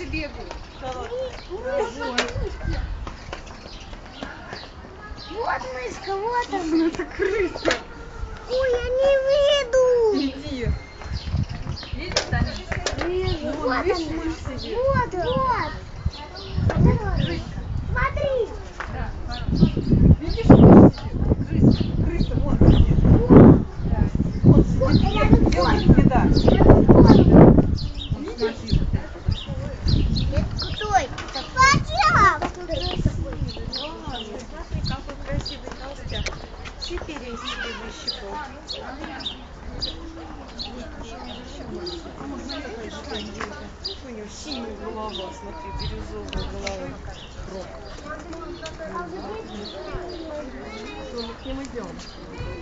крысы бегают. Вот мышка, вот она. Ну, это крыса. Ой, я не виду. Иди. Видишь, Таня? Вижу. Ну, Вот видишь, она. мышь сидит. Вот, вот. Крыса. Смотри. Да, видишь, мышь сидит? Крыса. Крыса, вон сидит. Да. Вон сидит. Рядом Делает кот. еда. Рядом кот. Он смотри, вот это подошел. Это крутой. Папа! Смотри, какой красивый толстяк. Теперь я себе выщипал. У него синяя голова, смотри, бирюзовая голова. Рог. А вот здесь Что, мы к ним идем?